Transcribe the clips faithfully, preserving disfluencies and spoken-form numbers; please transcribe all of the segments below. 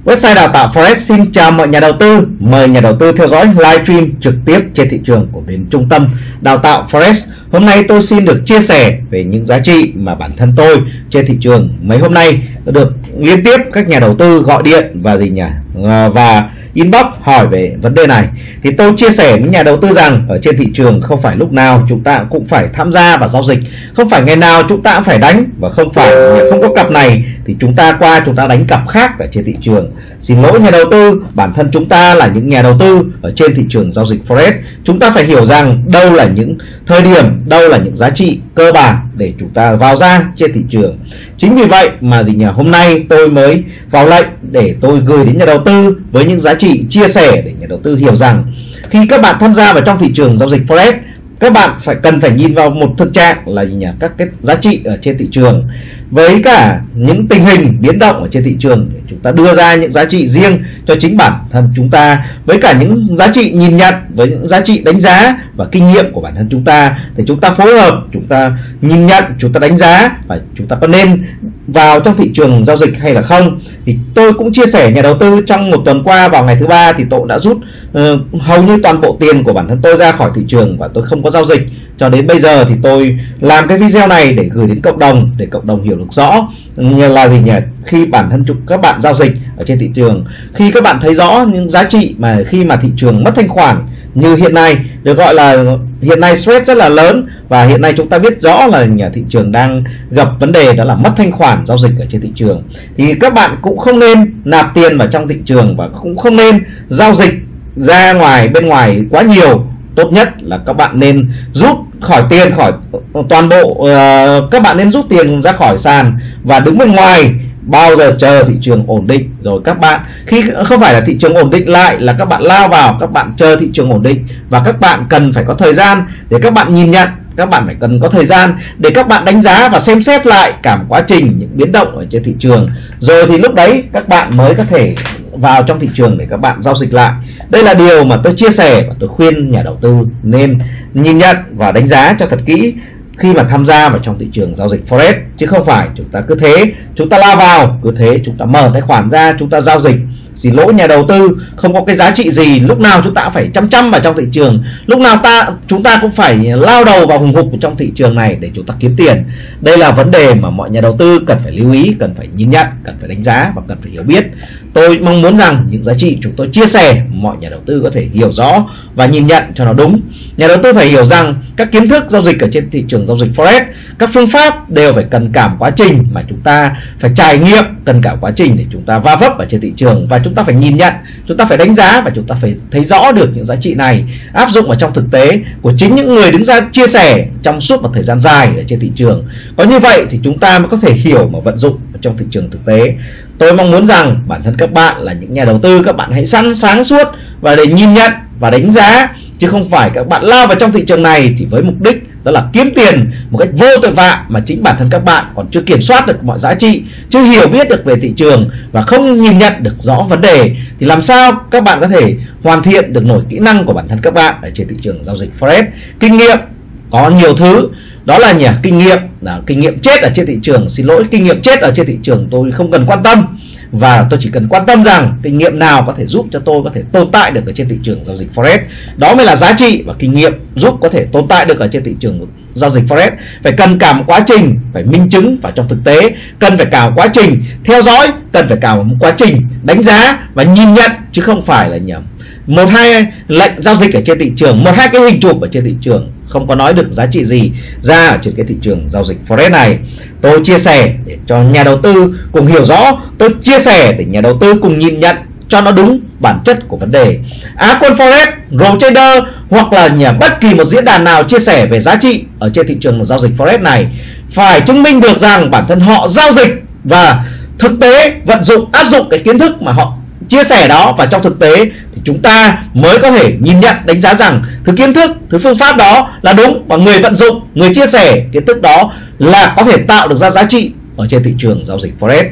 Website đào tạo Forex xin chào mọi nhà đầu tư. Mời nhà đầu tư theo dõi livestream trực tiếp trên thị trường của bên Trung tâm Đào tạo Forex. Hôm nay tôi xin được chia sẻ về những giá trị mà bản thân tôi trên thị trường mấy hôm nay được liên tiếp các nhà đầu tư gọi điện và gì nhỉ và inbox hỏi về vấn đề này. Thì tôi chia sẻ với nhà đầu tư rằng ở trên thị trường không phải lúc nào chúng ta cũng phải tham gia vào giao dịch, không phải ngày nào chúng ta cũng phải đánh, và không phải không có cặp này thì chúng ta qua chúng ta đánh cặp khác ở trên thị trường. Xin lỗi nhà đầu tư, bản thân chúng ta là những nhà đầu tư ở trên thị trường giao dịch Forex, chúng ta phải hiểu rằng đâu là những thời điểm, đâu là những giá trị cơ bản để chúng ta vào ra trên thị trường. Chính vì vậy mà gì nhỉ hôm nay tôi mới vào lệnh để tôi gửi đến nhà đầu tư với những giá trị chia sẻ để nhà đầu tư hiểu rằng khi các bạn tham gia vào trong thị trường giao dịch Forex, các bạn phải cần phải nhìn vào một thực trạng là gì nhỉ các cái giá trị ở trên thị trường với cả những tình hình biến động ở trên thị trường để chúng ta đưa ra những giá trị riêng cho chính bản thân chúng ta, với cả những giá trị nhìn nhận, với những giá trị đánh giá và kinh nghiệm của bản thân chúng ta, để chúng ta phối hợp, chúng ta nhìn nhận, chúng ta đánh giá và chúng ta có nên vào trong thị trường giao dịch hay là không. Thì tôi cũng chia sẻ nhà đầu tư trong một tuần qua vào ngày thứ ba thì tôi đã rút uh, hầu như toàn bộ tiền của bản thân tôi ra khỏi thị trường và tôi không có giao dịch cho đến bây giờ. Thì tôi làm cái video này để gửi đến cộng đồng, để cộng đồng hiểu được rõ như là gì nhỉ khi bản thân chúng các bạn giao dịch ở trên thị trường, khi các bạn thấy rõ những giá trị mà khi mà thị trường mất thanh khoản như hiện nay, được gọi là hiện nay stress rất là lớn, và hiện nay chúng ta biết rõ là nhà thị trường đang gặp vấn đề đó là mất thanh khoản giao dịch ở trên thị trường, thì các bạn cũng không nên nạp tiền vào trong thị trường và cũng không nên giao dịch ra ngoài bên ngoài quá nhiều. Tốt nhất là các bạn nên rút khỏi tiền khỏi toàn bộ uh, các bạn nên rút tiền ra khỏi sàn và đứng bên ngoài bao giờ chờ thị trường ổn định rồi các bạn, khi không phải là thị trường ổn định lại là các bạn lao vào, các bạn chờ thị trường ổn định, và các bạn cần phải có thời gian để các bạn nhìn nhận, các bạn phải cần có thời gian để các bạn đánh giá và xem xét lại cả một quá trình những biến động ở trên thị trường, rồi thì lúc đấy các bạn mới có thể vào trong thị trường để các bạn giao dịch lại. Đây là điều mà tôi chia sẻ và tôi khuyên nhà đầu tư nên nhìn nhận và đánh giá cho thật kỹ khi mà tham gia vào trong thị trường giao dịch Forex, chứ không phải chúng ta cứ thế chúng ta lao vào, cứ thế chúng ta mở tài khoản ra chúng ta giao dịch. Xin lỗi nhà đầu tư, không có cái giá trị gì lúc nào chúng ta phải chăm chăm vào trong thị trường, lúc nào ta chúng ta cũng phải lao đầu vào hùng hục trong thị trường này để chúng ta kiếm tiền. Đây là vấn đề mà mọi nhà đầu tư cần phải lưu ý, cần phải nhìn nhận, cần phải đánh giá và cần phải hiểu biết. Tôi mong muốn rằng những giá trị chúng tôi chia sẻ mọi nhà đầu tư có thể hiểu rõ và nhìn nhận cho nó đúng. Nhà đầu tư phải hiểu rằng các kiến thức giao dịch ở trên thị trường giao dịch Forex, các phương pháp đều phải cần cả một quá trình mà chúng ta phải trải nghiệm, cần cả quá trình để chúng ta va vấp ở trên thị trường, và chúng ta phải nhìn nhận, chúng ta phải đánh giá và chúng ta phải thấy rõ được những giá trị này áp dụng vào trong thực tế của chính những người đứng ra chia sẻ trong suốt một thời gian dài ở trên thị trường. Có như vậy thì chúng ta mới có thể hiểu mà vận dụng ở trong thị trường thực tế. Tôi mong muốn rằng bản thân các bạn là những nhà đầu tư, các bạn hãy sẵn sáng suốt và để nhìn nhận và đánh giá, chứ không phải các bạn lao vào trong thị trường này thì với mục đích đó là kiếm tiền một cách vô tội vạ mà chính bản thân các bạn còn chưa kiểm soát được mọi giá trị, chưa hiểu biết được về thị trường và không nhìn nhận được rõ vấn đề, thì làm sao các bạn có thể hoàn thiện được nổi kỹ năng của bản thân các bạn ở trên thị trường giao dịch Forex. Kinh nghiệm có nhiều thứ, đó là nhỉ kinh nghiệm là kinh nghiệm chết ở trên thị trường. Xin lỗi, kinh nghiệm chết ở trên thị trường tôi không cần quan tâm, và tôi chỉ cần quan tâm rằng kinh nghiệm nào có thể giúp cho tôi có thể tồn tại được ở trên thị trường giao dịch Forex. Đó mới là giá trị, và kinh nghiệm giúp có thể tồn tại được ở trên thị trường giao dịch Forex phải cần cả một quá trình, phải minh chứng vào trong thực tế, cần phải cả một quá trình theo dõi, cần phải cả một quá trình đánh giá và nhìn nhận, chứ không phải là nhầm một hai lệnh giao dịch ở trên thị trường, một hai cái hình chụp ở trên thị trường không có nói được giá trị gì ra ở trên cái thị trường giao dịch Forex này. Tôi chia sẻ để cho nhà đầu tư cùng hiểu rõ, tôi chia sẻ để nhà đầu tư cùng nhìn nhận cho nó đúng bản chất của vấn đề. Á quân Forex, Role Trader hoặc là nhà bất kỳ một diễn đàn nào chia sẻ về giá trị ở trên thị trường giao dịch Forex này phải chứng minh được rằng bản thân họ giao dịch và thực tế vận dụng, áp dụng cái kiến thức mà họ chia sẻ đó vào trong thực tế, thì chúng ta mới có thể nhìn nhận, đánh giá rằng thứ kiến thức, thứ phương pháp đó là đúng, và người vận dụng, người chia sẻ kiến thức đó là có thể tạo được ra giá trị ở trên thị trường giao dịch Forex.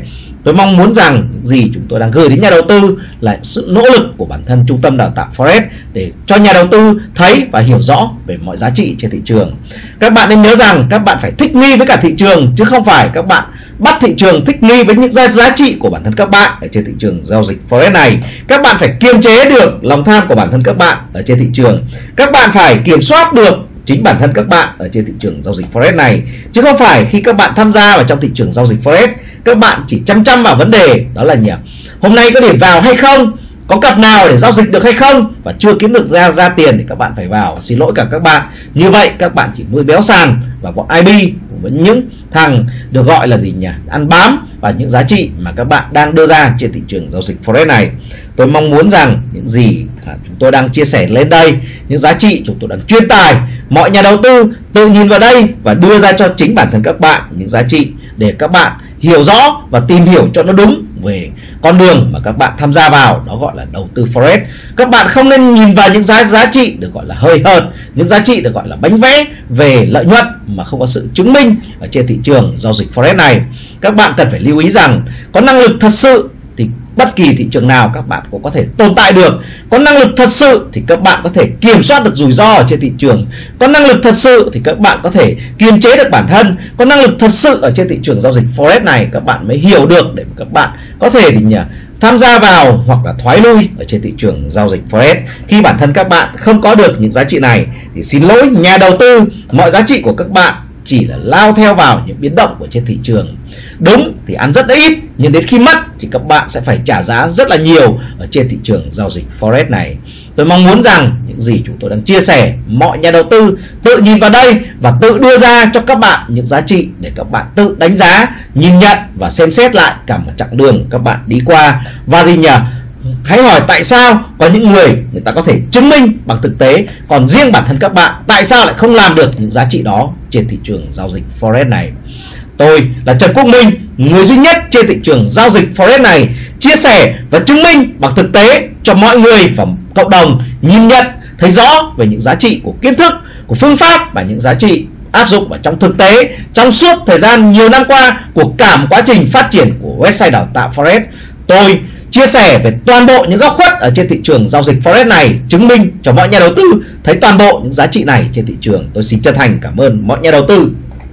Tôi mong muốn rằng những gì chúng tôi đang gửi đến nhà đầu tư là sự nỗ lực của bản thân trung tâm đào tạo Forex để cho nhà đầu tư thấy và hiểu rõ về mọi giá trị trên thị trường. Các bạn nên nhớ rằng các bạn phải thích nghi với cả thị trường, chứ không phải các bạn bắt thị trường thích nghi với những giá, giá trị của bản thân các bạn ở trên thị trường giao dịch Forex này. Các bạn phải kiềm chế được lòng tham của bản thân các bạn ở trên thị trường. Các bạn phải kiểm soát được chính bản thân các bạn ở trên thị trường giao dịch Forex này, chứ không phải khi các bạn tham gia vào trong thị trường giao dịch Forex các bạn chỉ chăm chăm vào vấn đề đó là nhỉ, hôm nay có điểm vào hay không, có cặp nào để giao dịch được hay không, và chưa kiếm được ra ra tiền thì các bạn phải vào. Xin lỗi cả các bạn, như vậy các bạn chỉ nuôi béo sàn và bọn i bê với những thằng được gọi là gì nhỉ, ăn bám vào những giá trị mà các bạn đang đưa ra trên thị trường giao dịch Forex này. Tôi mong muốn rằng những gì chúng tôi đang chia sẻ lên đây, những giá trị chúng tôi đang truyền tải, mọi nhà đầu tư tự nhìn vào đây và đưa ra cho chính bản thân các bạn những giá trị để các bạn hiểu rõ và tìm hiểu cho nó đúng về con đường mà các bạn tham gia vào, đó gọi là đầu tư Forex. Các bạn không nên nhìn vào những giá giá trị được gọi là hơi hợt, những giá trị được gọi là bánh vẽ về lợi nhuận mà không có sự chứng minh ở trên thị trường giao dịch Forex này. Các bạn cần phải lưu ý rằng có năng lực thật sự thì bất kỳ thị trường nào các bạn cũng có thể tồn tại được. Có năng lực thật sự thì các bạn có thể kiểm soát được rủi ro ở trên thị trường. Có năng lực thật sự thì các bạn có thể kiềm chế được bản thân. Có năng lực thật sự ở trên thị trường giao dịch Forex này các bạn mới hiểu được để các bạn có thể thì nhỉ, tham gia vào hoặc là thoái lui ở trên thị trường giao dịch Forex. Khi bản thân các bạn không có được những giá trị này thì xin lỗi nhà đầu tư, mọi giá trị của các bạn chỉ là lao theo vào những biến động của trên thị trường. Đúng thì ăn rất ít, nhưng đến khi mất thì các bạn sẽ phải trả giá rất là nhiều ở trên thị trường giao dịch Forex này. Tôi mong muốn rằng những gì chúng tôi đang chia sẻ, mọi nhà đầu tư tự nhìn vào đây và tự đưa ra cho các bạn những giá trị để các bạn tự đánh giá, nhìn nhận và xem xét lại cả một chặng đường các bạn đi qua. Và gì nhỉ? Hãy hỏi tại sao có những người người ta có thể chứng minh bằng thực tế, còn riêng bản thân các bạn tại sao lại không làm được những giá trị đó trên thị trường giao dịch Forex này. Tôi là Trần Quốc Minh, người duy nhất trên thị trường giao dịch Forex này, chia sẻ và chứng minh bằng thực tế cho mọi người và cộng đồng nhìn nhận, thấy rõ về những giá trị của kiến thức, của phương pháp và những giá trị áp dụng vào trong thực tế trong suốt thời gian nhiều năm qua của cả một quá trình phát triển của website đào tạo Forex. Tôi chia sẻ về toàn bộ những góc khuất ở trên thị trường giao dịch Forex này, chứng minh cho mọi nhà đầu tư thấy toàn bộ những giá trị này trên thị trường. Tôi xin chân thành cảm ơn mọi nhà đầu tư.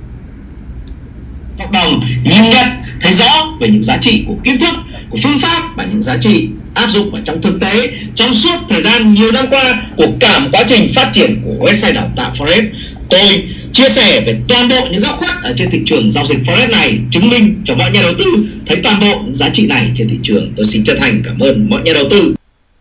Cộng đồng nhìn nhận, thấy rõ về những giá trị của kiến thức, của phương pháp và những giá trị áp dụng vào trong thực tế trong suốt thời gian nhiều năm qua của cả một quá trình phát triển của website đào tạo Forex. Tôi chia sẻ về toàn bộ những góc khuất ở trên thị trường giao dịch Forex này, chứng minh cho mọi nhà đầu tư thấy toàn bộ những giá trị này trên thị trường. Tôi xin chân thành cảm ơn mọi nhà đầu tư.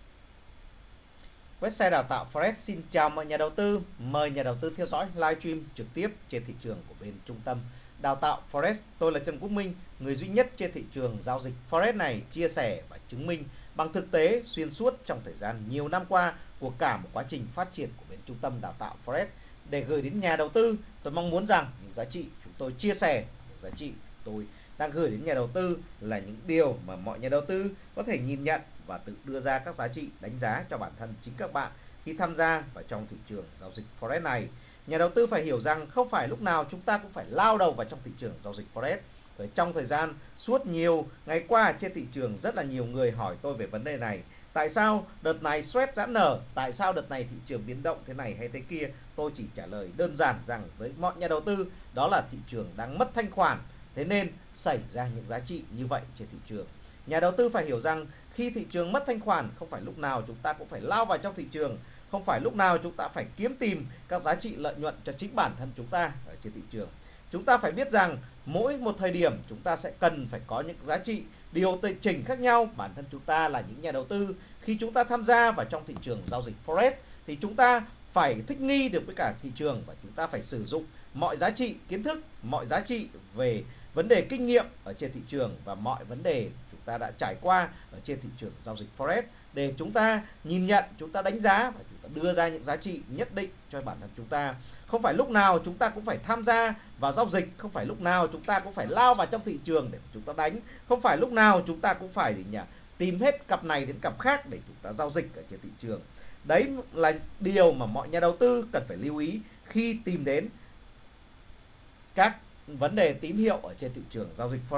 Website đào tạo Forex xin chào mọi nhà đầu tư. Mời nhà đầu tư theo dõi livestream trực tiếp trên thị trường của bên trung tâm đào tạo Forex. Tôi là Trần Quốc Minh, người duy nhất trên thị trường giao dịch Forex này, chia sẻ và chứng minh bằng thực tế xuyên suốt trong thời gian nhiều năm qua của cả một quá trình phát triển của bên trung tâm đào tạo Forex để gửi đến nhà đầu tư. Tôi mong muốn rằng những giá trị chúng tôi chia sẻ, những giá trị tôi đang gửi đến nhà đầu tư là những điều mà mọi nhà đầu tư có thể nhìn nhận và tự đưa ra các giá trị đánh giá cho bản thân chính các bạn khi tham gia vào trong thị trường giao dịch Forex này. Nhà đầu tư phải hiểu rằng không phải lúc nào chúng ta cũng phải lao đầu vào trong thị trường giao dịch Forex. Với trong thời gian suốt nhiều ngày qua trên thị trường, rất là nhiều người hỏi tôi về vấn đề này. Tại sao đợt này stress giãn nở? Tại sao đợt này thị trường biến động thế này hay thế kia? Tôi chỉ trả lời đơn giản rằng với mọi nhà đầu tư đó là thị trường đang mất thanh khoản, thế nên xảy ra những giá trị như vậy trên thị trường. Nhà đầu tư phải hiểu rằng khi thị trường mất thanh khoản, không phải lúc nào chúng ta cũng phải lao vào trong thị trường, không phải lúc nào chúng ta phải kiếm tìm các giá trị lợi nhuận cho chính bản thân chúng ta ở trên thị trường. Chúng ta phải biết rằng mỗi một thời điểm chúng ta sẽ cần phải có những giá trị điều chỉnh khác nhau. Bản thân chúng ta là những nhà đầu tư, khi chúng ta tham gia vào trong thị trường giao dịch Forex thì chúng ta phải thích nghi được với cả thị trường và chúng ta phải sử dụng mọi giá trị kiến thức, mọi giá trị về vấn đề kinh nghiệm ở trên thị trường và mọi vấn đề chúng ta đã trải qua ở trên thị trường giao dịch Forex để chúng ta nhìn nhận, chúng ta đánh giá và chúng ta đưa ra những giá trị nhất định cho bản thân chúng ta. Không phải lúc nào chúng ta cũng phải tham gia vào giao dịch, không phải lúc nào chúng ta cũng phải lao vào trong thị trường để chúng ta đánh, không phải lúc nào chúng ta cũng phải gì nhỉ, tìm hết cặp này đến cặp khác để chúng ta giao dịch ở trên thị trường. Đấy là điều mà mọi nhà đầu tư cần phải lưu ý khi tìm đến các vấn đề tín hiệu ở trên thị trường giao dịch Forex,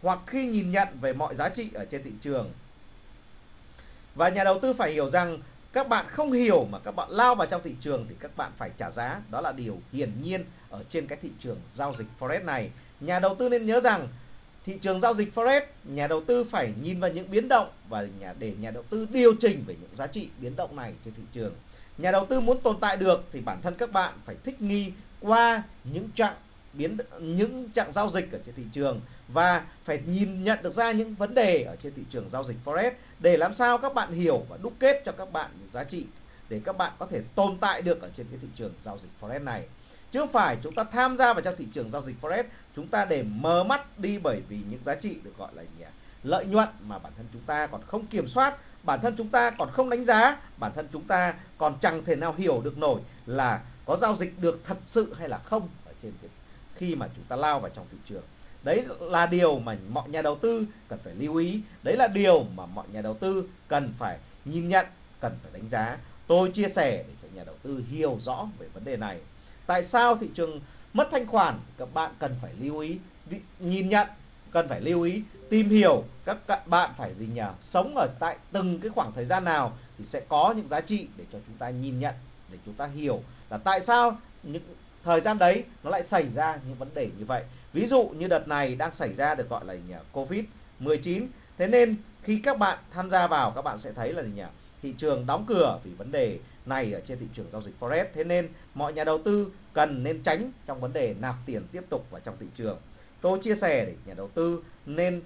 hoặc khi nhìn nhận về mọi giá trị ở trên thị trường. Và nhà đầu tư phải hiểu rằng các bạn không hiểu mà các bạn lao vào trong thị trường thì các bạn phải trả giá. Đó là điều hiển nhiên ở trên cái thị trường giao dịch Forex này. Nhà đầu tư nên nhớ rằng thị trường giao dịch Forex, nhà đầu tư phải nhìn vào những biến động và nhà để nhà đầu tư điều chỉnh về những giá trị biến động này trên thị trường. Nhà đầu tư muốn tồn tại được thì bản thân các bạn phải thích nghi qua những chặng biến những chặng giao dịch ở trên thị trường và phải nhìn nhận được ra những vấn đề ở trên thị trường giao dịch Forex để làm sao các bạn hiểu và đúc kết cho các bạn những giá trị để các bạn có thể tồn tại được ở trên cái thị trường giao dịch Forex này. Chứ không phải chúng ta tham gia vào trong thị trường giao dịch Forex chúng ta để mờ mắt đi bởi vì những giá trị được gọi là gì? Lợi nhuận mà bản thân chúng ta còn không kiểm soát, bản thân chúng ta còn không đánh giá, bản thân chúng ta còn chẳng thể nào hiểu được nổi là có giao dịch được thật sự hay là không ở trên cái khi mà chúng ta lao vào trong thị trường. Đấy là điều mà mọi nhà đầu tư cần phải lưu ý. Đấy là điều mà mọi nhà đầu tư cần phải nhìn nhận, cần phải đánh giá. Tôi chia sẻ để cho nhà đầu tư hiểu rõ về vấn đề này. Tại sao thị trường mất thanh khoản? Các bạn cần phải lưu ý, nhìn nhận, cần phải lưu ý, tìm hiểu. Các bạn phải gì nhỉ? Sống ở tại từng cái khoảng thời gian nào thì sẽ có những giá trị để cho chúng ta nhìn nhận, để chúng ta hiểu là tại sao những thời gian đấy nó lại xảy ra những vấn đề như vậy. Ví dụ như đợt này đang xảy ra được gọi là nhỉ, Covid mười chín. Thế nên khi các bạn tham gia vào các bạn sẽ thấy là gì nhỉ? Thị trường đóng cửa vì vấn đề này ở trên thị trường giao dịch Forex. Thế nên mọi nhà đầu tư cần nên tránh trong vấn đề nạp tiền tiếp tục vào trong thị trường. Tôi chia sẻ để nhà đầu tư nên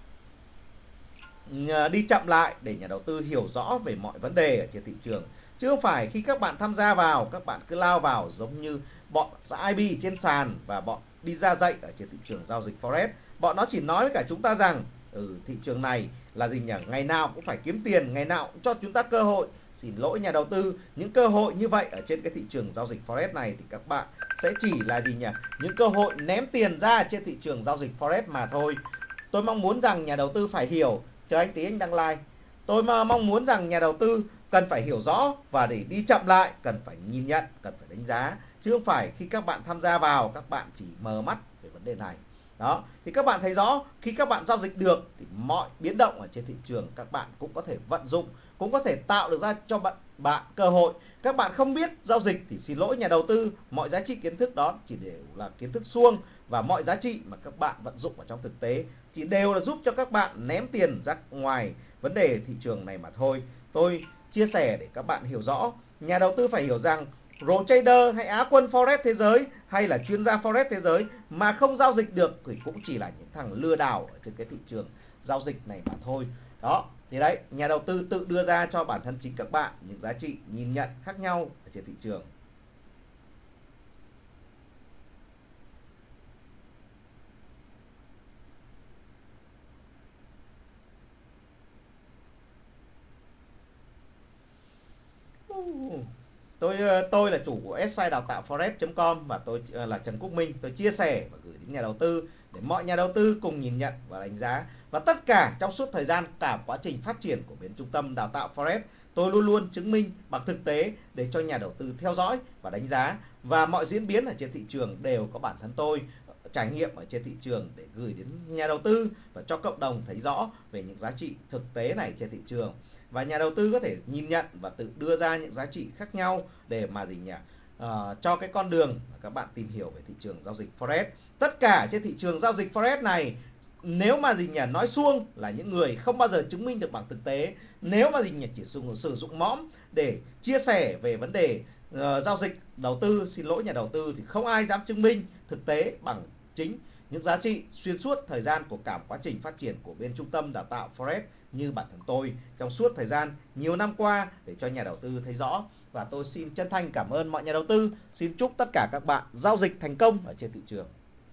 đi chậm lại để nhà đầu tư hiểu rõ về mọi vấn đề ở trên thị trường. Chứ không phải khi các bạn tham gia vào các bạn cứ lao vào giống như bọn i bê trên sàn và bọn đi ra dạy ở trên thị trường giao dịch Forex. Bọn nó chỉ nói với cả chúng ta rằng ừ, thị trường này là gì nhỉ? Ngày nào cũng phải kiếm tiền, ngày nào cũng cho chúng ta cơ hội. Xin lỗi nhà đầu tư, những cơ hội như vậy ở trên cái thị trường giao dịch Forex này thì các bạn sẽ chỉ là gì nhỉ? Những cơ hội ném tiền ra trên thị trường giao dịch Forex mà thôi. Tôi mong muốn rằng nhà đầu tư phải hiểu. Chờ anh tí anh đăng like. Tôi mà mong muốn rằng nhà đầu tư cần phải hiểu rõ và để đi chậm lại cần phải nhìn nhận, cần phải đánh giá. Chứ không phải khi các bạn tham gia vào các bạn chỉ mờ mắt về vấn đề này. Đó, thì các bạn thấy rõ khi các bạn giao dịch được thì mọi biến động ở trên thị trường các bạn cũng có thể vận dụng, cũng có thể tạo được ra cho bạn, bạn cơ hội. Các bạn không biết giao dịch thì xin lỗi nhà đầu tư, mọi giá trị kiến thức đó chỉ đều là kiến thức suông và mọi giá trị mà các bạn vận dụng ở trong thực tế chỉ đều là giúp cho các bạn ném tiền ra ngoài vấn đề thị trường này mà thôi. Tôi chia sẻ để các bạn hiểu rõ. Nhà đầu tư phải hiểu rằng Pro Trader hay Á quân Forex thế giới hay là chuyên gia Forex thế giới mà không giao dịch được thì cũng chỉ là những thằng lừa đảo ở trên cái thị trường giao dịch này mà thôi. Đó, thì đấy, nhà đầu tư tự đưa ra cho bản thân chính các bạn những giá trị nhìn nhận khác nhau ở trên thị trường. Tôi tôi là chủ của website đào tạo forex chấm com và tôi là Trần Quốc Minh. Tôi chia sẻ và gửi đến nhà đầu tư để mọi nhà đầu tư cùng nhìn nhận và đánh giá. Và tất cả trong suốt thời gian cả quá trình phát triển của bên trung tâm đào tạo Forex, tôi luôn luôn chứng minh bằng thực tế để cho nhà đầu tư theo dõi và đánh giá. Và mọi diễn biến ở trên thị trường đều có bản thân tôi trải nghiệm ở trên thị trường để gửi đến nhà đầu tư và cho cộng đồng thấy rõ về những giá trị thực tế này trên thị trường. Và nhà đầu tư có thể nhìn nhận và tự đưa ra những giá trị khác nhau để mà gì nhỉ? Uh, cho cái con đường mà các bạn tìm hiểu về thị trường giao dịch Forex. Tất cả trên thị trường giao dịch Forex này, nếu mà gì nhỉ nói suông là những người không bao giờ chứng minh được bằng thực tế. Nếu mà gì nhỉ chỉ sử, sử dụng mõm để chia sẻ về vấn đề uh, giao dịch đầu tư, xin lỗi nhà đầu tư, thì không ai dám chứng minh thực tế bằng chính những giá trị xuyên suốt thời gian của cả quá trình phát triển của bên trung tâm đào tạo Forex như bản thân tôi trong suốt thời gian nhiều năm qua để cho nhà đầu tư thấy rõ. Và tôi xin chân thành cảm ơn mọi nhà đầu tư. Xin chúc tất cả các bạn giao dịch thành công ở trên thị trường.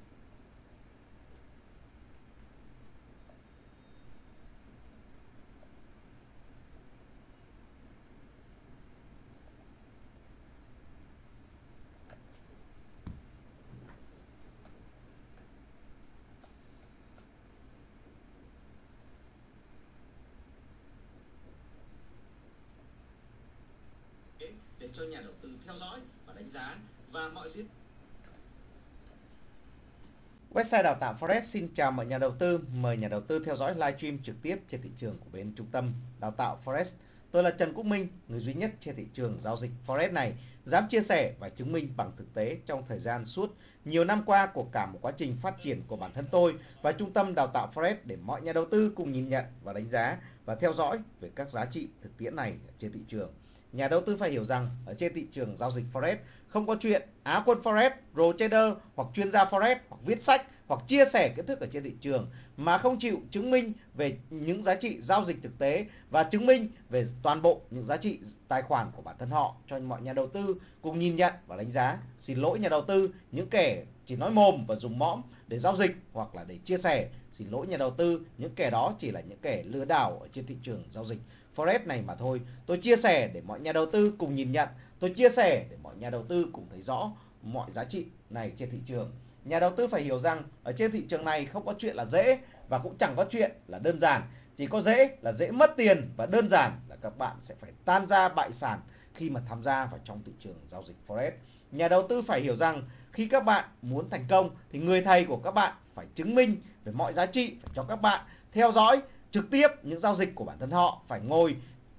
Để cho nhà đầu tư theo dõi và đánh giá và mọi diễn Website đào tạo Forex xin chào mọi nhà đầu tư. Mời nhà đầu tư theo dõi livestream trực tiếp trên thị trường của bên Trung tâm Đào tạo Forex. Tôi là Trần Quốc Minh, người duy nhất trên thị trường giao dịch Forex này dám chia sẻ và chứng minh bằng thực tế trong thời gian suốt nhiều năm qua của cả một quá trình phát triển của bản thân tôi và Trung tâm Đào tạo Forex, để mọi nhà đầu tư cùng nhìn nhận và đánh giá và theo dõi về các giá trị thực tiễn này trên thị trường. Nhà đầu tư phải hiểu rằng ở trên thị trường giao dịch Forex không có chuyện Á quân Forex, Pro Trader hoặc chuyên gia Forex hoặc viết sách hoặc chia sẻ kiến thức ở trên thị trường mà không chịu chứng minh về những giá trị giao dịch thực tế và chứng minh về toàn bộ những giá trị tài khoản của bản thân họ cho mọi nhà đầu tư cùng nhìn nhận và đánh giá. Xin lỗi nhà đầu tư, những kẻ chỉ nói mồm và dùng mõm để giao dịch hoặc là để chia sẻ. Xin lỗi nhà đầu tư, những kẻ đó chỉ là những kẻ lừa đảo ở trên thị trường giao dịch Forex này mà thôi. Tôi chia sẻ để mọi nhà đầu tư cùng nhìn nhận. Tôi chia sẻ để mọi nhà đầu tư cùng thấy rõ mọi giá trị này trên thị trường. Nhà đầu tư phải hiểu rằng ở trên thị trường này không có chuyện là dễ và cũng chẳng có chuyện là đơn giản. Chỉ có dễ là dễ mất tiền và đơn giản là các bạn sẽ phải tan ra bại sản khi mà tham gia vào trong thị trường giao dịch Forex. Nhà đầu tư phải hiểu rằng khi các bạn muốn thành công thì người thầy của các bạn phải chứng minh về mọi giá trị, phải cho các bạn theo dõi trực tiếp những giao dịch của bản thân họ, phải ngồi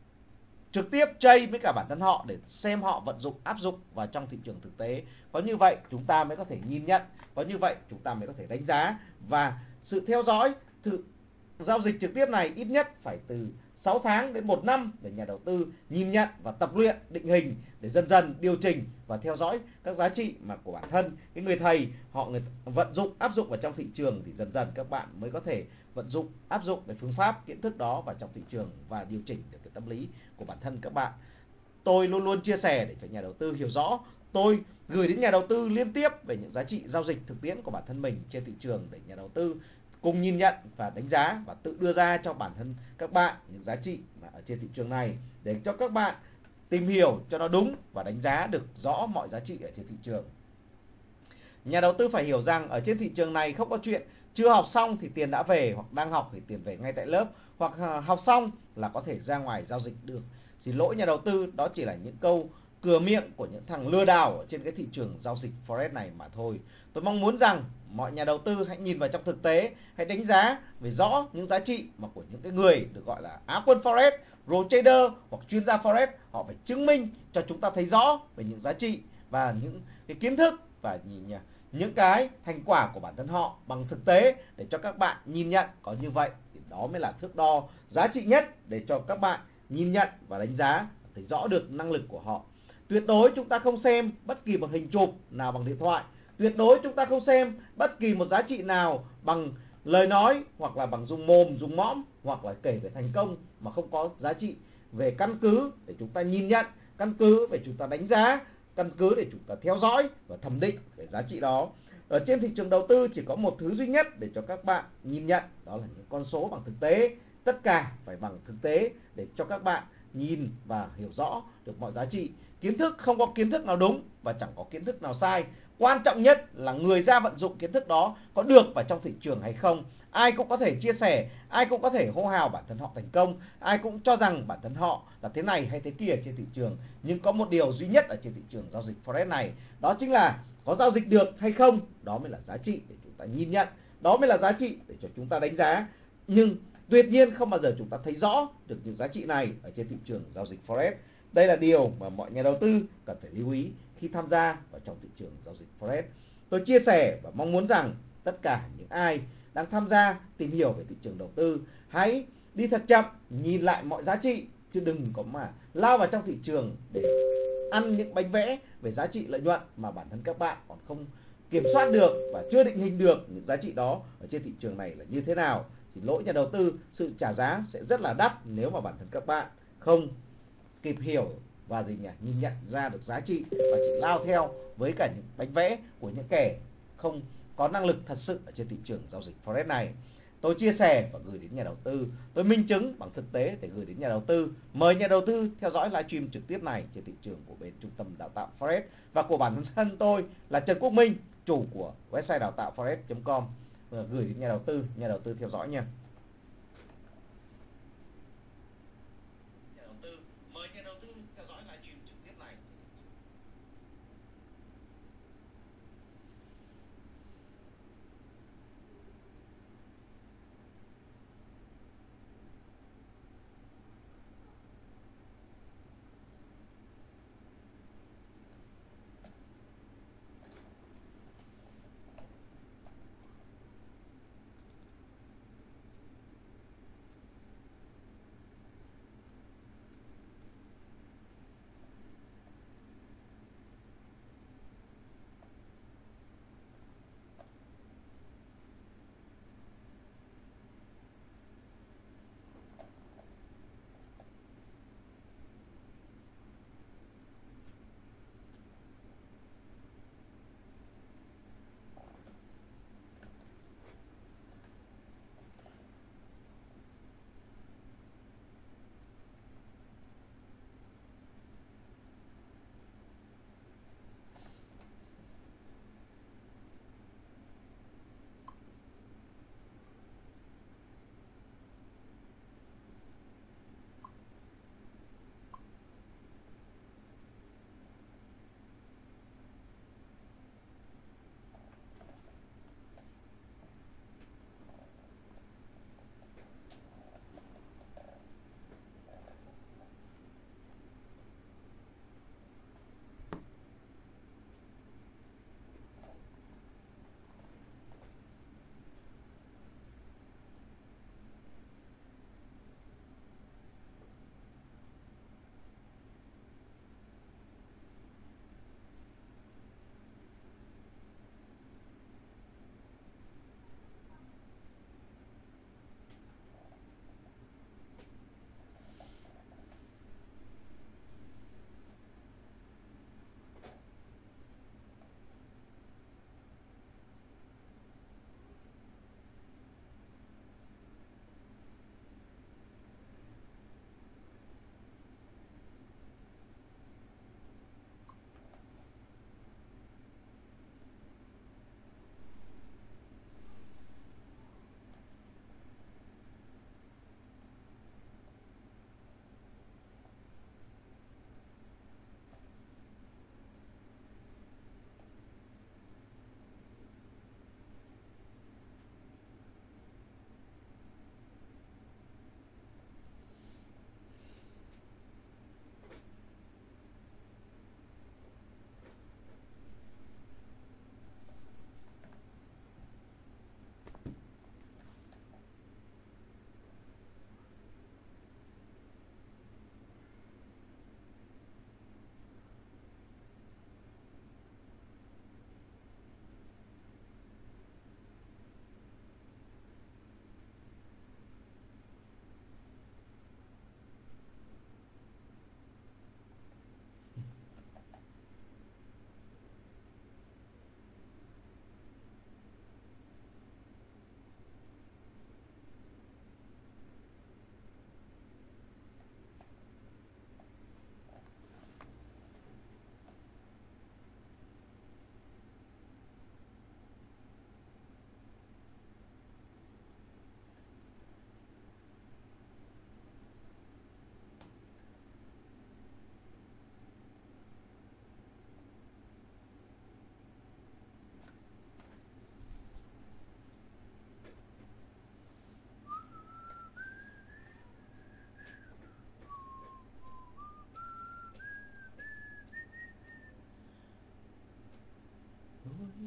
trực tiếp chơi với cả bản thân họ để xem họ vận dụng, áp dụng vào trong thị trường thực tế. Có như vậy chúng ta mới có thể nhìn nhận, có như vậy chúng ta mới có thể đánh giá. Và sự theo dõi thử giao dịch trực tiếp này ít nhất phải từ sáu tháng đến một năm để nhà đầu tư nhìn nhận và tập luyện định hình để dần dần điều chỉnh và theo dõi các giá trị mà của bản thân cái người thầy họ người vận dụng áp dụng vào trong thị trường, thì dần dần các bạn mới có thể vận dụng áp dụng cái phương pháp kiến thức đó vào trong thị trường và điều chỉnh được cái tâm lý của bản thân các bạn. Tôi luôn luôn chia sẻ để cho nhà đầu tư hiểu rõ. Tôi gửi đến nhà đầu tư liên tiếp về những giá trị giao dịch thực tiễn của bản thân mình trên thị trường để nhà đầu tư cùng nhìn nhận và đánh giá và tự đưa ra cho bản thân các bạn những giá trị mà ở trên thị trường này để cho các bạn tìm hiểu cho nó đúng và đánh giá được rõ mọi giá trị ở trên thị trường. Nhà đầu tư phải hiểu rằng ở trên thị trường này không có chuyện chưa học xong thì tiền đã về, hoặc đang học thì tiền về ngay tại lớp, hoặc học xong là có thể ra ngoài giao dịch được. Xin lỗi nhà đầu tư, đó chỉ là những câu cửa miệng của những thằng lừa đảo ở trên cái thị trường giao dịch Forex này mà thôi. Tôi mong muốn rằng mọi nhà đầu tư hãy nhìn vào trong thực tế, hãy đánh giá về rõ những giá trị mà của những cái người được gọi là Á quân Forex, Pro Trader hoặc chuyên gia Forex, họ phải chứng minh cho chúng ta thấy rõ về những giá trị và những cái kiến thức và nhìn những cái thành quả của bản thân họ bằng thực tế để cho các bạn nhìn nhận. Có như vậy thì đó mới là thước đo giá trị nhất để cho các bạn nhìn nhận và đánh giá, thấy rõ được năng lực của họ. Tuyệt đối chúng ta không xem bất kỳ một hình chụp nào bằng điện thoại. Tuyệt đối chúng ta không xem bất kỳ một giá trị nào bằng lời nói hoặc là bằng dùng mồm, dùng mõm, hoặc là kể về thành công mà không có giá trị về căn cứ để chúng ta nhìn nhận, căn cứ để chúng ta đánh giá, căn cứ để chúng ta theo dõi và thẩm định về giá trị đó. Ở trên thị trường đầu tư chỉ có một thứ duy nhất để cho các bạn nhìn nhận, đó là những con số bằng thực tế. Tất cả phải bằng thực tế để cho các bạn nhìn và hiểu rõ được mọi giá trị. Kiến thức không có kiến thức nào đúng và chẳng có kiến thức nào sai. Quan trọng nhất là người ra vận dụng kiến thức đó có được vào trong thị trường hay không. Ai cũng có thể chia sẻ, ai cũng có thể hô hào bản thân họ thành công, ai cũng cho rằng bản thân họ là thế này hay thế kia trên thị trường. Nhưng có một điều duy nhất ở trên thị trường giao dịch Forex này, đó chính là có giao dịch được hay không. Đó mới là giá trị để chúng ta nhìn nhận, đó mới là giá trị để cho chúng ta đánh giá. Nhưng tuyệt nhiên không bao giờ chúng ta thấy rõ được những giá trị này ở trên thị trường giao dịch Forex. Đây là điều mà mọi nhà đầu tư cần phải lưu ý khi tham gia vào trong thị trường giao dịch Forex. Tôi chia sẻ và mong muốn rằng tất cả những ai đang tham gia tìm hiểu về thị trường đầu tư hãy đi thật chậm, nhìn lại mọi giá trị, chứ đừng có mà lao vào trong thị trường để ăn những bánh vẽ về giá trị lợi nhuận mà bản thân các bạn còn không kiểm soát được và chưa định hình được những giá trị đó ở trên thị trường này là như thế nào. Chỉ lỗi nhà đầu tư, sự trả giá sẽ rất là đắt nếu mà bản thân các bạn không kịp hiểu và gì nhỉ, nhìn nhận ra được giá trị và chỉ lao theo với cả những bánh vẽ của những kẻ không có năng lực thật sự ở trên thị trường giao dịch Forex này. Tôi chia sẻ và gửi đến nhà đầu tư, tôi minh chứng bằng thực tế để gửi đến nhà đầu tư. Mời nhà đầu tư theo dõi livestream trực tiếp này trên thị trường của bên Trung tâm Đào tạo Forex và của bản thân tôi là Trần Quốc Minh, chủ của website đào tạo forex chấm com, gửi đến nhà đầu tư, nhà đầu tư theo dõi nha. Mời nhà đầu tư theo dõi livestream trực tiếp này.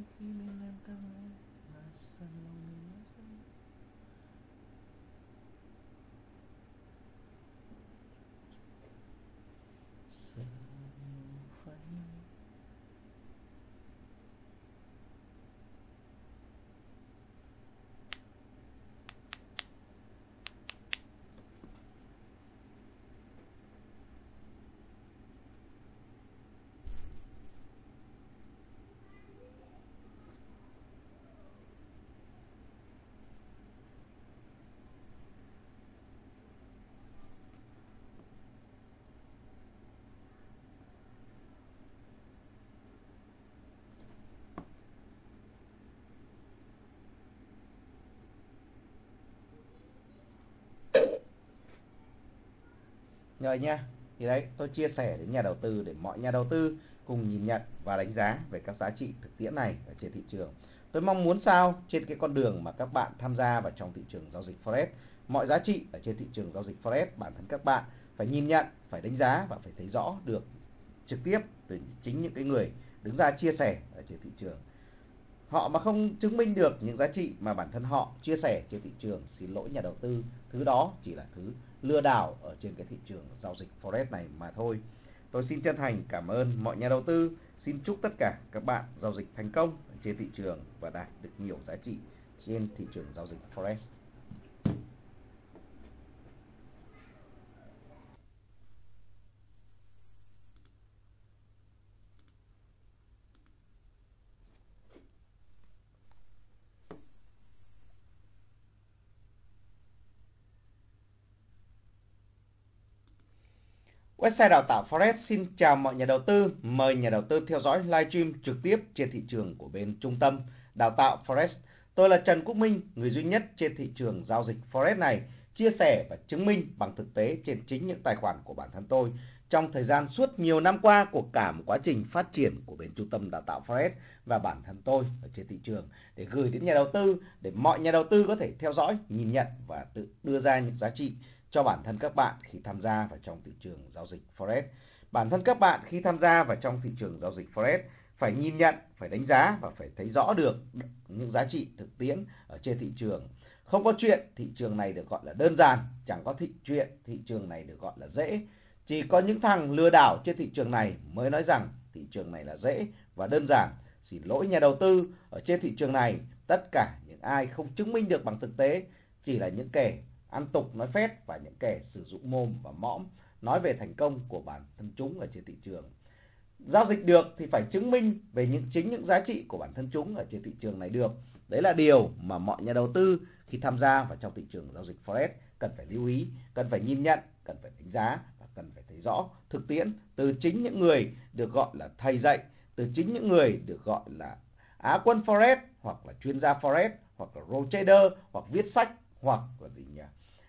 Rồi nha, thì đấy tôi chia sẻ đến nhà đầu tư để mọi nhà đầu tư cùng nhìn nhận và đánh giá về các giá trị thực tiễn này ở trên thị trường. Tôi mong muốn sao trên cái con đường mà các bạn tham gia vào trong thị trường giao dịch Forex, mọi giá trị ở trên thị trường giao dịch Forex bản thân các bạn phải nhìn nhận, phải đánh giá và phải thấy rõ được trực tiếp từ chính những cái người đứng ra chia sẻ ở trên thị trường. Họ mà không chứng minh được những giá trị mà bản thân họ chia sẻ trên thị trường, xin lỗi nhà đầu tư, thứ đó chỉ là thứ lừa đảo ở trên cái thị trường giao dịch Forex này mà thôi. Tôi xin chân thành cảm ơn mọi nhà đầu tư, xin chúc tất cả các bạn giao dịch thành công trên thị trường và đạt được nhiều giá trị trên thị trường giao dịch Forex. Website đào tạo Forex xin chào mọi nhà đầu tư. Mời nhà đầu tư theo dõi livestream trực tiếp trên thị trường của bên trung tâm đào tạo Forex. Tôi là Trần Quốc Minh, người duy nhất trên thị trường giao dịch Forex này, chia sẻ và chứng minh bằng thực tế trên chính những tài khoản của bản thân tôi trong thời gian suốt nhiều năm qua của cả một quá trình phát triển của bên trung tâm đào tạo Forex và bản thân tôi ở trên thị trường để gửi đến nhà đầu tư, để mọi nhà đầu tư có thể theo dõi, nhìn nhận và tự đưa ra những giá trị cho bản thân các bạn khi tham gia vào trong thị trường giao dịch Forex. Bản thân các bạn khi tham gia vào trong thị trường giao dịch Forex phải nhìn nhận, phải đánh giá và phải thấy rõ được những giá trị thực tiễn ở trên thị trường. Không có chuyện thị trường này được gọi là đơn giản, chẳng có thị chuyện thị trường này được gọi là dễ. Chỉ có những thằng lừa đảo trên thị trường này mới nói rằng thị trường này là dễ và đơn giản. Xin lỗi nhà đầu tư, ở trên thị trường này tất cả những ai không chứng minh được bằng thực tế chỉ là những kẻ ăn tục nói phét và những kẻ sử dụng mồm và mõm nói về thành công của bản thân chúng ở trên thị trường. Giao dịch được thì phải chứng minh về những chính những giá trị của bản thân chúng ở trên thị trường này được. Đấy là điều mà mọi nhà đầu tư khi tham gia vào trong thị trường giao dịch Forex cần phải lưu ý, cần phải nhìn nhận, cần phải đánh giá và cần phải thấy rõ thực tiễn từ chính những người được gọi là thầy dạy, từ chính những người được gọi là Á quân Forex hoặc là chuyên gia Forex hoặc là role trader hoặc viết sách hoặc là gì nhỉ?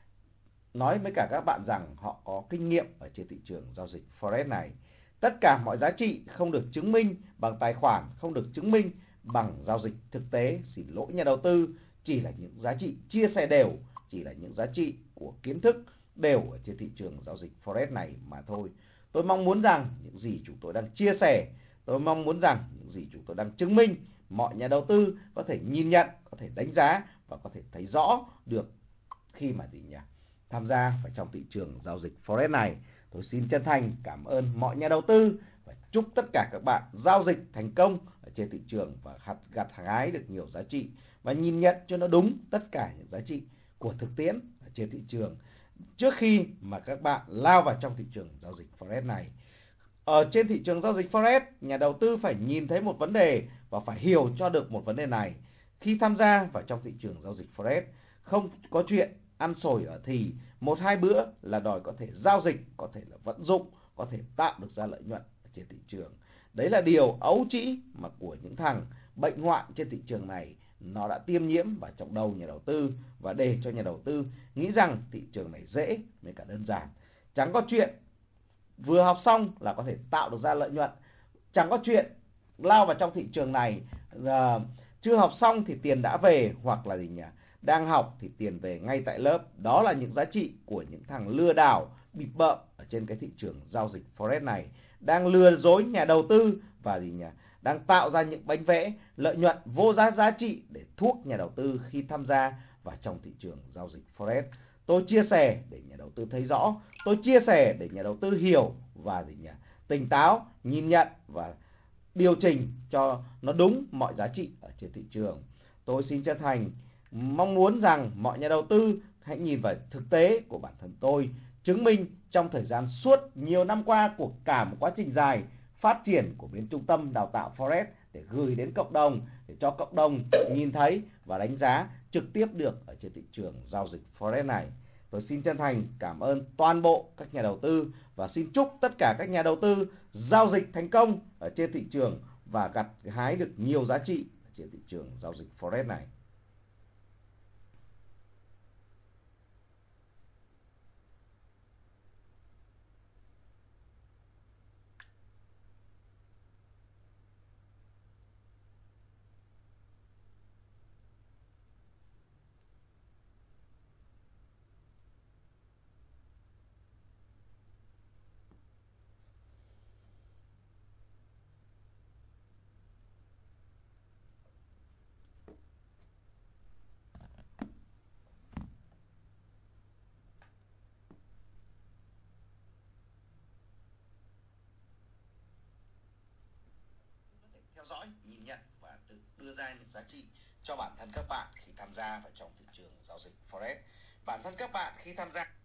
Nói với cả các bạn rằng họ có kinh nghiệm ở trên thị trường giao dịch Forex này. Tất cả mọi giá trị không được chứng minh bằng tài khoản, không được chứng minh bằng giao dịch thực tế. Xin lỗi nhà đầu tư, chỉ là những giá trị chia sẻ đều, chỉ là những giá trị của kiến thức đều ở trên thị trường giao dịch Forex này mà thôi. Tôi mong muốn rằng những gì chúng tôi đang chia sẻ, tôi mong muốn rằng những gì chúng tôi đang chứng minh, mọi nhà đầu tư có thể nhìn nhận, có thể đánh giá và có thể thấy rõ được khi mà gì nhỉ? Tham gia vào trong thị trường giao dịch Forex này. Tôi xin chân thành cảm ơn mọi nhà đầu tư và chúc tất cả các bạn giao dịch thành công ở trên thị trường và gặt hái được nhiều giá trị và nhìn nhận cho nó đúng tất cả những giá trị của thực tiễn ở trên thị trường trước khi mà các bạn lao vào trong thị trường giao dịch Forex này. Ở trên thị trường giao dịch Forex, nhà đầu tư phải nhìn thấy một vấn đề và phải hiểu cho được một vấn đề này. Khi tham gia vào trong thị trường giao dịch Forex, không có chuyện ăn sổi ở thì một hai bữa là đòi có thể giao dịch, có thể là vận dụng, có thể tạo được ra lợi nhuận ở trên thị trường. Đấy là điều ấu trĩ mà của những thằng bệnh hoạn trên thị trường này nó đã tiêm nhiễm vào trong đầu nhà đầu tư và để cho nhà đầu tư nghĩ rằng thị trường này dễ với cả đơn giản. Chẳng có chuyện vừa học xong là có thể tạo được ra lợi nhuận. Chẳng có chuyện lao vào trong thị trường này uh, chưa học xong thì tiền đã về, hoặc là gì nhỉ? Đang học thì tiền về ngay tại lớp. Đó là những giá trị của những thằng lừa đảo bịp bợm ở trên cái thị trường giao dịch Forex này, đang lừa dối nhà đầu tư và gì nhỉ? đang tạo ra những bánh vẽ lợi nhuận vô giá giá trị để thuốc nhà đầu tư khi tham gia vào trong thị trường giao dịch Forex. Tôi chia sẻ để nhà đầu tư thấy rõ, tôi chia sẻ để nhà đầu tư hiểu và gì nhỉ? Tỉnh táo, nhìn nhận và điều chỉnh cho nó đúng mọi giá trị ở trên thị trường. Tôi xin chân thành mong muốn rằng mọi nhà đầu tư hãy nhìn vào thực tế của bản thân tôi, chứng minh trong thời gian suốt nhiều năm qua của cả một quá trình dài phát triển của bên trung tâm đào tạo Forex để gửi đến cộng đồng, để cho cộng đồng nhìn thấy và đánh giá trực tiếp được ở trên thị trường giao dịch Forex này. Tôi xin chân thành cảm ơn toàn bộ các nhà đầu tư và xin chúc tất cả các nhà đầu tư giao dịch thành công ở trên thị trường và gặt hái được nhiều giá trị ở trên thị trường giao dịch Forex này. Theo dõi, nhìn nhận và tự đưa ra những giá trị cho bản thân các bạn khi tham gia vào trong thị trường giao dịch Forex. Bản thân các bạn khi tham gia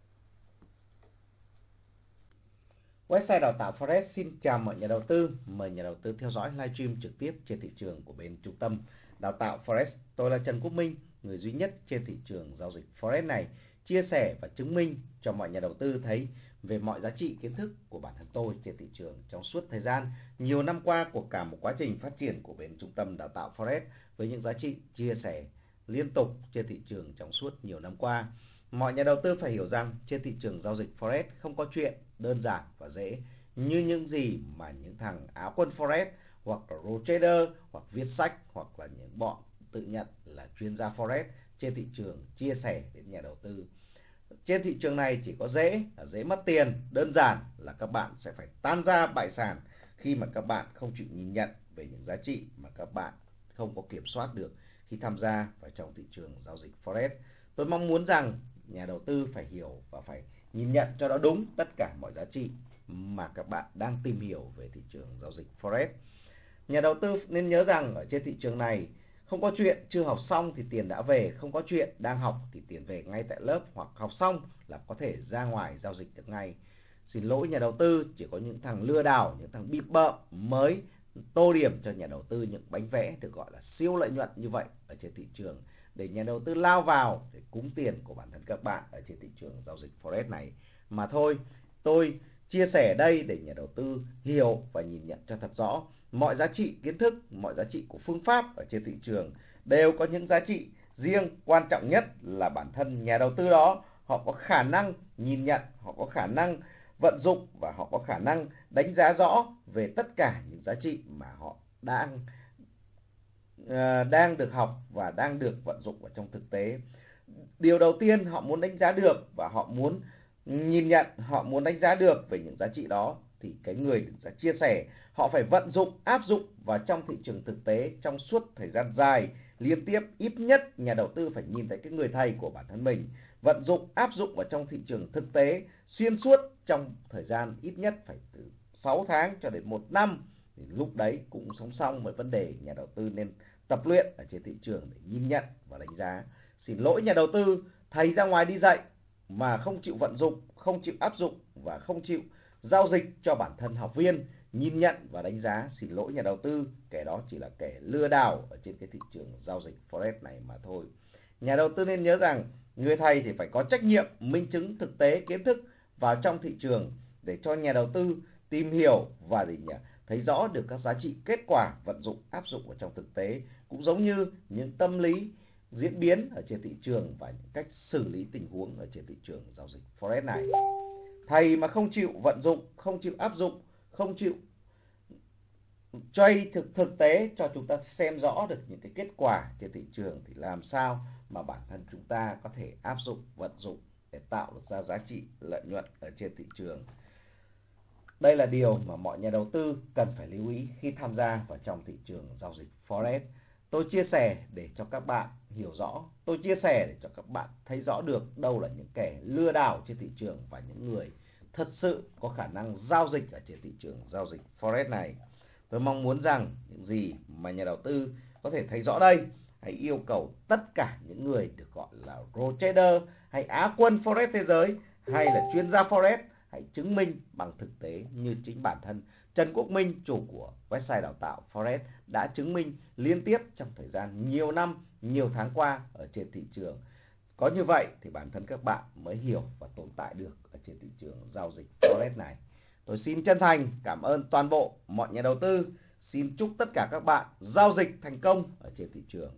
website đào tạo Forex xin chào mọi nhà đầu tư. Mời nhà đầu tư theo dõi livestream trực tiếp trên thị trường của bên trung tâm đào tạo Forex. Tôi là Trần Quốc Minh, người duy nhất trên thị trường giao dịch Forex này, chia sẻ và chứng minh cho mọi nhà đầu tư thấy về mọi giá trị kiến thức của bản thân tôi trên thị trường trong suốt thời gian nhiều năm qua của cả một quá trình phát triển của bên trung tâm đào tạo Forex, với những giá trị chia sẻ liên tục trên thị trường trong suốt nhiều năm qua. Mọi nhà đầu tư phải hiểu rằng trên thị trường giao dịch Forex không có chuyện đơn giản và dễ như những gì mà những thằng áo quân Forex hoặc là Pro Trader hoặc viết sách hoặc là những bọn tự nhận là chuyên gia Forex trên thị trường chia sẻ đến nhà đầu tư. Trên thị trường này chỉ có dễ là dễ mất tiền, đơn giản là các bạn sẽ phải tan ra bại sản khi mà các bạn không chịu nhìn nhận về những giá trị mà các bạn không có kiểm soát được khi tham gia vào trong thị trường giao dịch Forex. Tôi mong muốn rằng nhà đầu tư phải hiểu và phải nhìn nhận cho nó đúng tất cả mọi giá trị mà các bạn đang tìm hiểu về thị trường giao dịch Forex. Nhà đầu tư nên nhớ rằng ở trên thị trường này không có chuyện chưa học xong thì tiền đã về, không có chuyện đang học thì tiền về ngay tại lớp, hoặc học xong là có thể ra ngoài giao dịch được ngay. Xin lỗi nhà đầu tư, chỉ có những thằng lừa đảo, những thằng bịp bợm mới tô điểm cho nhà đầu tư những bánh vẽ được gọi là siêu lợi nhuận như vậy ở trên thị trường để nhà đầu tư lao vào để cúng tiền của bản thân các bạn ở trên thị trường giao dịch Forex này mà thôi. Tôi chia sẻ đây để nhà đầu tư hiểu và nhìn nhận cho thật rõ mọi giá trị kiến thức, mọi giá trị của phương pháp ở trên thị trường đều có những giá trị riêng. Quan trọng nhất là bản thân nhà đầu tư đó họ có khả năng nhìn nhận, họ có khả năng vận dụng và họ có khả năng đánh giá rõ về tất cả những giá trị mà họ đang uh, đang được học và đang được vận dụng vào trong thực tế. Điều đầu tiên họ muốn đánh giá được và họ muốn nhìn nhận, họ muốn đánh giá được về những giá trị đó thì cái người được ra chia sẻ họ phải vận dụng, áp dụng vào trong thị trường thực tế trong suốt thời gian dài liên tiếp. Ít nhất nhà đầu tư phải nhìn thấy cái người thầy của bản thân mình vận dụng, áp dụng vào trong thị trường thực tế xuyên suốt trong thời gian ít nhất phải từ sáu tháng cho đến một năm. Thì lúc đấy cũng song song với vấn đề nhà đầu tư nên tập luyện ở trên thị trường để nhìn nhận và đánh giá. Xin lỗi nhà đầu tư, thầy ra ngoài đi dạy mà không chịu vận dụng, không chịu áp dụng và không chịu giao dịch cho bản thân học viên nhìn nhận và đánh giá. Xin lỗi nhà đầu tư, kẻ đó chỉ là kẻ lừa đảo ở trên cái thị trường giao dịch Forex này mà thôi. Nhà đầu tư nên nhớ rằng người thầy thì phải có trách nhiệm minh chứng thực tế kiến thức vào trong thị trường để cho nhà đầu tư tìm hiểu và gì nhỉ? Thấy rõ được các giá trị kết quả vận dụng áp dụng vào trong thực tế, cũng giống như những tâm lý diễn biến ở trên thị trường và những cách xử lý tình huống ở trên thị trường giao dịch Forex này. Thầy mà không chịu vận dụng, không chịu áp dụng, không chịu chơi thực thực tế cho chúng ta xem rõ được những cái kết quả trên thị trường thì làm sao mà bản thân chúng ta có thể áp dụng, vận dụng để tạo được ra giá trị lợi nhuận ở trên thị trường. Đây là điều mà mọi nhà đầu tư cần phải lưu ý khi tham gia vào trong thị trường giao dịch Forex. Tôi chia sẻ để cho các bạn hiểu rõ, tôi chia sẻ để cho các bạn thấy rõ được đâu là những kẻ lừa đảo trên thị trường và những người thật sự có khả năng giao dịch ở trên thị trường giao dịch Forex này. Tôi mong muốn rằng những gì mà nhà đầu tư có thể thấy rõ đây, hãy yêu cầu tất cả những người được gọi là Pro Trader hay Á quân Forex thế giới hay là chuyên gia Forex hãy chứng minh bằng thực tế như chính bản thân Trần Quốc Minh, chủ của website đào tạo Forex, đã chứng minh liên tiếp trong thời gian nhiều năm, nhiều tháng qua ở trên thị trường. Có như vậy thì bản thân các bạn mới hiểu và tồn tại được ở trên thị trường giao dịch Forex này. Tôi xin chân thành cảm ơn toàn bộ mọi nhà đầu tư. Xin chúc tất cả các bạn giao dịch thành công ở trên thị trường.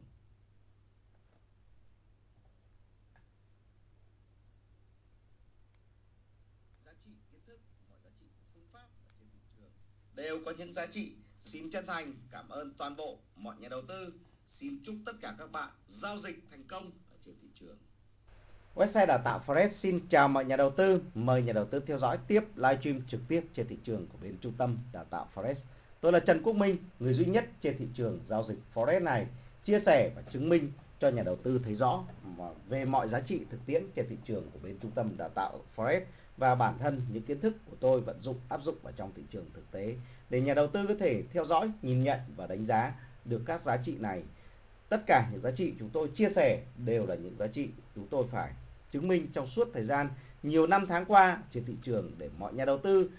Giá trị kiến thức, mọi giá trị phương pháp ở trên thị trường đều có những giá trị. Xin chân thành cảm ơn toàn bộ mọi nhà đầu tư. Xin chúc tất cả các bạn giao dịch thành công ở trên thị trường. Website đào tạo Forex xin chào mọi nhà đầu tư. Mời nhà đầu tư theo dõi tiếp livestream trực tiếp trên thị trường của bên trung tâm đào tạo Forex. Tôi là Trần Quốc Minh, người duy nhất trên thị trường giao dịch Forex này, chia sẻ và chứng minh cho nhà đầu tư thấy rõ về mọi giá trị thực tiễn trên thị trường của bên trung tâm đào tạo Forex và bản thân những kiến thức của tôi vận dụng áp dụng vào trong thị trường thực tế để nhà đầu tư có thể theo dõi, nhìn nhận và đánh giá được các giá trị này. Tất cả những giá trị chúng tôi chia sẻ đều là những giá trị chúng tôi phải chứng minh trong suốt thời gian nhiều năm tháng qua trên thị trường để mọi nhà đầu tư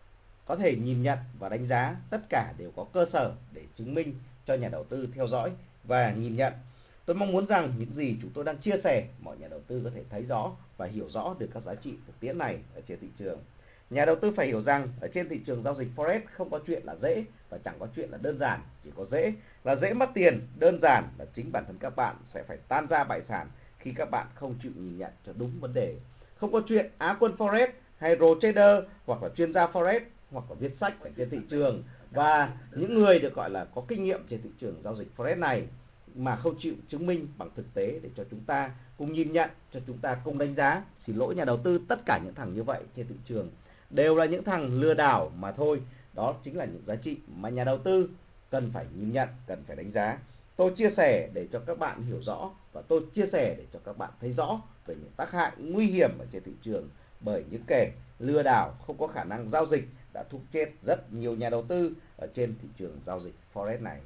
có thể nhìn nhận và đánh giá. Tất cả đều có cơ sở để chứng minh cho nhà đầu tư theo dõi và nhìn nhận. Tôi mong muốn rằng những gì chúng tôi đang chia sẻ mọi nhà đầu tư có thể thấy rõ và hiểu rõ được các giá trị thực tiễn này ở trên thị trường. Nhà đầu tư phải hiểu rằng ở trên thị trường giao dịch Forex không có chuyện là dễ và chẳng có chuyện là đơn giản. Chỉ có dễ là dễ mất tiền, đơn giản là chính bản thân các bạn sẽ phải tan ra bại sản khi các bạn không chịu nhìn nhận cho đúng vấn đề. Không có chuyện Á quân Forex hay Pro Trader hoặc là chuyên gia Forex hoặc là viết sách ở trên thị trường và những người được gọi là có kinh nghiệm trên thị trường giao dịch Forex này mà không chịu chứng minh bằng thực tế để cho chúng ta cùng nhìn nhận, cho chúng ta cùng đánh giá. Xin lỗi nhà đầu tư, tất cả những thằng như vậy trên thị trường đều là những thằng lừa đảo mà thôi. Đó chính là những giá trị mà nhà đầu tư cần phải nhìn nhận, cần phải đánh giá. Tôi chia sẻ để cho các bạn hiểu rõ và tôi chia sẻ để cho các bạn thấy rõ về những tác hại nguy hiểm ở trên thị trường bởi những kẻ lừa đảo không có khả năng giao dịch đã thúc chết rất nhiều nhà đầu tư ở trên thị trường giao dịch Forex này.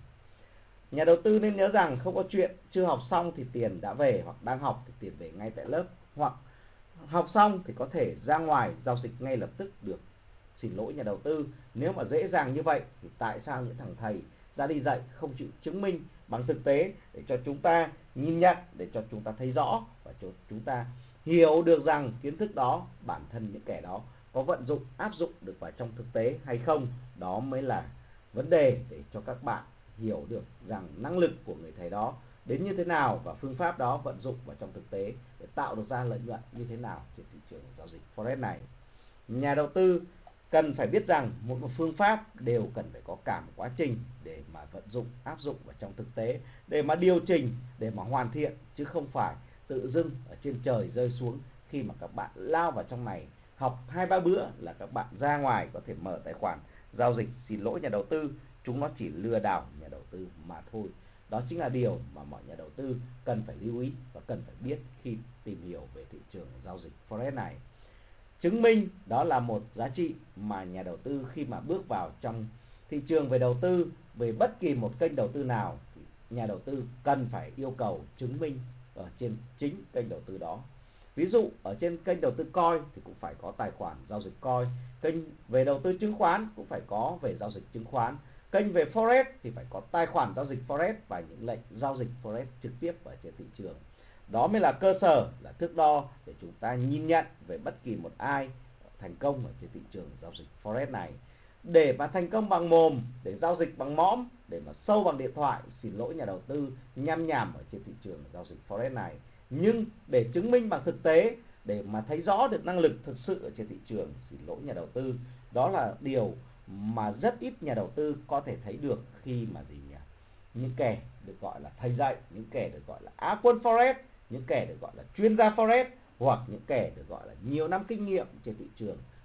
Nhà đầu tư nên nhớ rằng không có chuyện chưa học xong thì tiền đã về, hoặc đang học thì tiền về ngay tại lớp, hoặc học xong thì có thể ra ngoài giao dịch ngay lập tức được. Xin lỗi nhà đầu tư, nếu mà dễ dàng như vậy thì tại sao những thằng thầy ra đi dạy không chịu chứng minh bằng thực tế để cho chúng ta nhìn nhận, để cho chúng ta thấy rõ và cho chúng ta hiểu được rằng kiến thức đó, bản thân những kẻ đó có vận dụng, áp dụng được vào trong thực tế hay không. Đó mới là vấn đề để cho các bạn hiểu được rằng năng lực của người thầy đó đến như thế nào và phương pháp đó vận dụng vào trong thực tế để tạo được ra lợi nhuận như thế nào trên thị trường giao dịch Forex này. Nhà đầu tư cần phải biết rằng mỗi một phương pháp đều cần phải có cả một quá trình để mà vận dụng, áp dụng vào trong thực tế, để mà điều chỉnh, để mà hoàn thiện, chứ không phải tự dưng ở trên trời rơi xuống khi mà các bạn lao vào trong này học hai ba bữa là các bạn ra ngoài có thể mở tài khoản giao dịch. Xin lỗi nhà đầu tư, chúng nó chỉ lừa đảo nhà đầu tư mà thôi. Đó chính là điều mà mọi nhà đầu tư cần phải lưu ý và cần phải biết khi tìm hiểu về thị trường giao dịch Forex này. Chứng minh đó là một giá trị mà nhà đầu tư khi mà bước vào trong thị trường về đầu tư, về bất kỳ một kênh đầu tư nào thì nhà đầu tư cần phải yêu cầu chứng minh ở trên chính kênh đầu tư đó. Ví dụ ở trên kênh đầu tư coin thì cũng phải có tài khoản giao dịch coin, kênh về đầu tư chứng khoán cũng phải có về giao dịch chứng khoán, kênh về Forex thì phải có tài khoản giao dịch Forex và những lệnh giao dịch Forex trực tiếp ở trên thị trường. Đó mới là cơ sở, là thước đo để chúng ta nhìn nhận về bất kỳ một ai thành công ở trên thị trường giao dịch Forex này. Để mà thành công bằng mồm, để giao dịch bằng mõm, để mà sâu bằng điện thoại, xin lỗi nhà đầu tư, nhăm nhảm ở trên thị trường giao dịch Forex này. Nhưng để chứng minh bằng thực tế, để mà thấy rõ được năng lực thực sự ở trên thị trường, xin lỗi nhà đầu tư, đó là điều mà rất ít nhà đầu tư có thể thấy được khi mà gì nhỉ? Những kẻ được gọi là thầy dạy, những kẻ được gọi là Á quân Forex, những kẻ được gọi là chuyên gia Forex, hoặc những kẻ được gọi là nhiều năm kinh nghiệm trên thị trường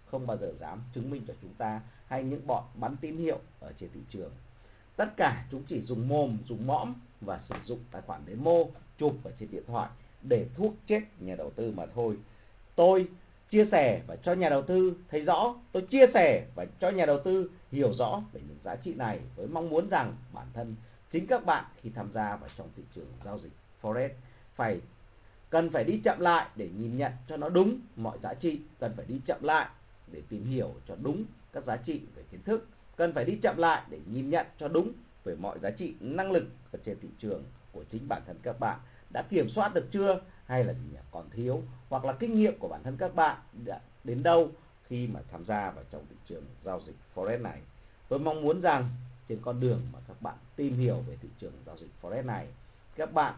không bao giờ dám chứng minh cho chúng ta, hay những bọn bắn tín hiệu ở trên thị trường. Tất cả chúng chỉ dùng mồm, dùng mõm và sử dụng tài khoản demo chụp ở trên điện thoại để thuốc chết nhà đầu tư mà thôi. Tôi chia sẻ và cho nhà đầu tư thấy rõ, tôi chia sẻ và cho nhà đầu tư hiểu rõ về những giá trị này với mong muốn rằng bản thân chính các bạn khi tham gia vào trong thị trường giao dịch Forex phải cần phải đi chậm lại để nhìn nhận cho nó đúng mọi giá trị, cần phải đi chậm lại để tìm hiểu cho đúng các giá trị về kiến thức, cần phải đi chậm lại để nhìn nhận cho đúng về mọi giá trị năng lực ở trên thị trường của chính bản thân các bạn đã kiểm soát được chưa, hay là gì nhỉ? Còn thiếu, hoặc là kinh nghiệm của bản thân các bạn đã đến đâu khi mà tham gia vào trong thị trường giao dịch Forex này. Tôi mong muốn rằng trên con đường mà các bạn tìm hiểu về thị trường giao dịch Forex này, các bạn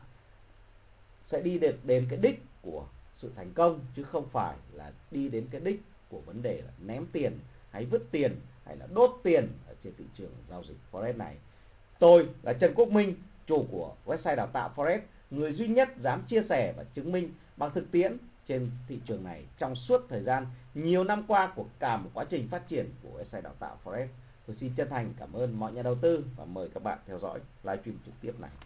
sẽ đi được đến cái đích của sự thành công, chứ không phải là đi đến cái đích của vấn đề là ném tiền hay vứt tiền hay là đốt tiền ở trên thị trường giao dịch Forex này. Tôi là Trần Quốc Minh, chủ của website đào tạo Forex, người duy nhất dám chia sẻ và chứng minh bằng thực tiễn trên thị trường này trong suốt thời gian nhiều năm qua của cả một quá trình phát triển của website đào tạo Forex. Tôi xin chân thành cảm ơn mọi nhà đầu tư và mời các bạn theo dõi livestream trực tiếp này.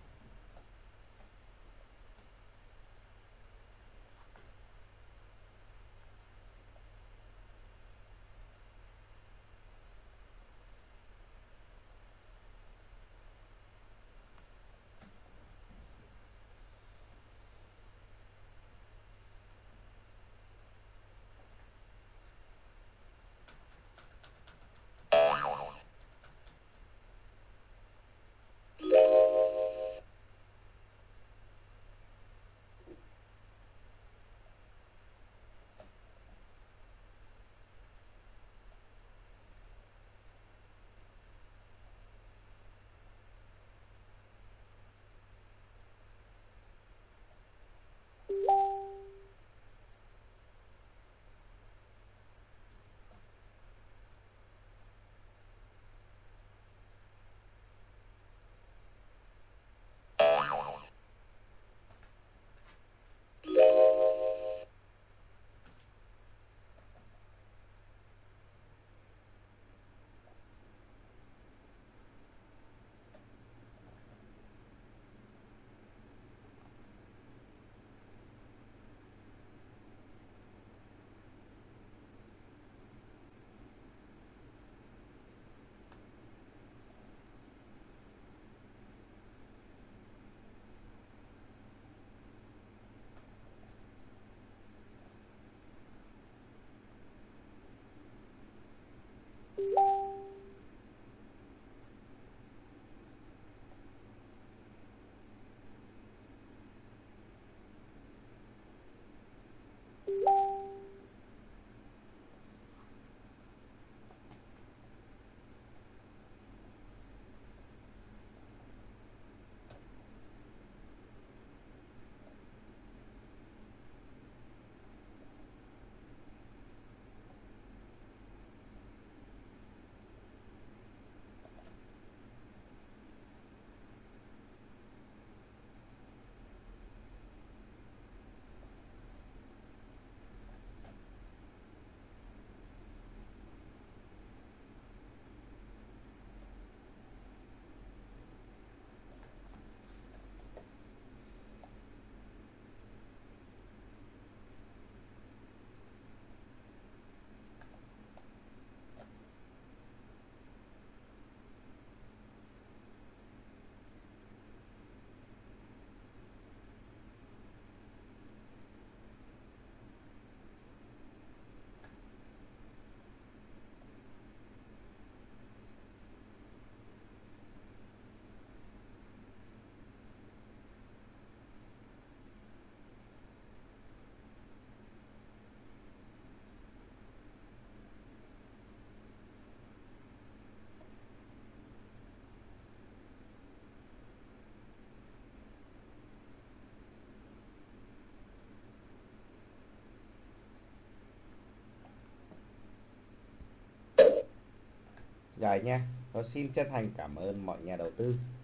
Rồi nha, tôi xin chân thành cảm ơn mọi nhà đầu tư